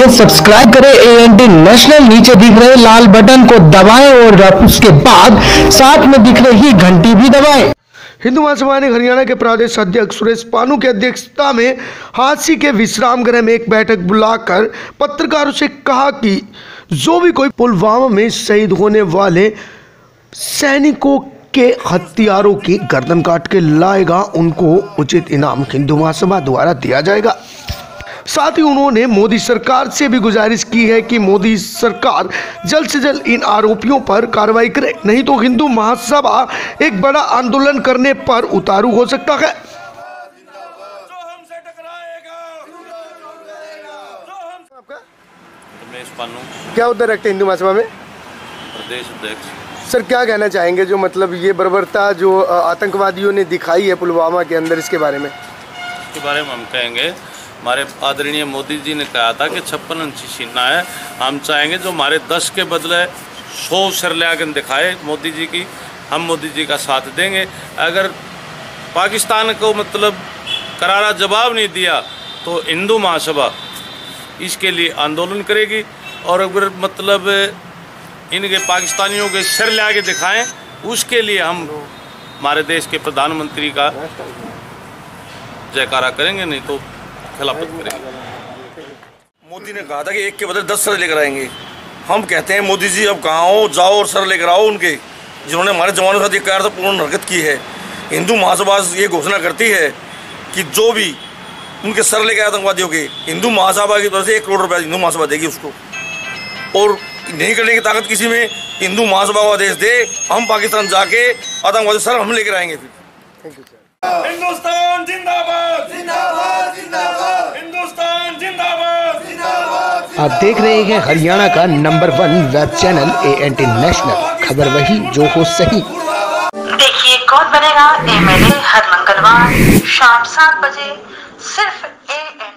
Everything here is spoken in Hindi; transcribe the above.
के सब्सक्राइब करें ANT नेशनल। नीचे दिख रहे लाल बटन को दबाएं और उसके बाद साथ में दिख रही घंटी भी दबाएं। हिंदू महासभा ने हरियाणा के प्रदेश अध्यक्ष सुरेश पानू की अध्यक्षता में हांसी के विश्राम गृह में एक बैठक बुलाकर पत्रकारों से कहा कि जो भी कोई पुलवामा में शहीद होने वाले सैनिकों के हत्यारों की गर्दन काट के लाएगा, उनको उचित इनाम हिंदू महासभा द्वारा दिया जाएगा। साथ ही उन्होंने मोदी सरकार से भी गुजारिश की है कि मोदी सरकार जल्द से जल्द इन आरोपियों पर कार्रवाई करे, नहीं तो हिंदू महासभा एक बड़ा आंदोलन करने पर उतारू हो सकता है। क्या उधर रखते हिंदू महासभा में प्रदेश अध्यक्ष सर, क्या कहना चाहेंगे जो मतलब ये बर्बरता जो आतंकवादियों ने दिखाई है पुलवामा के अंदर, इसके बारे में हम कहेंगे। हमारे आदरणीय मोदी जी ने कहा था कि 56 इंची सीना है। हम चाहेंगे जो हमारे 10 के बदले 100 सर लेकर दिखाए मोदी जी की, हम मोदी जी का साथ देंगे। अगर पाकिस्तान को मतलब करारा जवाब नहीं दिया तो हिंदू महासभा इसके लिए आंदोलन करेगी। और अगर मतलब इनके पाकिस्तानियों के सर ले आके दिखाएं, उसके लिए हम हमारे देश के प्रधानमंत्री का जयकारा करेंगे, नहीं तो खिलाफत करेंगे। मोदी ने कहा था कि एक के बदले 10 सर लेकर आएंगे। हम कहते हैं मोदी जी अब कहाँ हो, जाओ और सर लेकर आओ उनके, जिन्होंने हमारे जवानों के साथ एक कायरतापूर्ण हरकत की है। हिंदू महासभा ये घोषणा करती है कि जो भी उनके सर लेकर आतंकवादियों के, हिंदू महासभा की तरफ से 1 करोड़ रुपया हिंदू महासभा देगी उसको। और नहीं करने की ताकत किसी में हिंदू महासभा को आदेश दे, हम पाकिस्तान जाके आतंकवादी सर हम लेकर आएंगे। फिर थैंक यू सर। हिंदुस्तान जिंदाबाद, जिंदाबाद, जिंदाबाद, हिंदुस्तान जिंदाबाद, जिंदाबाद। आप देख रहे हैं हरियाणा का number 1 web channel ANT national, खबर वही जो हो सही। देखिए कौन बनेगा MLA हर मंगलवार शाम 7 बजे सिर्फ ANT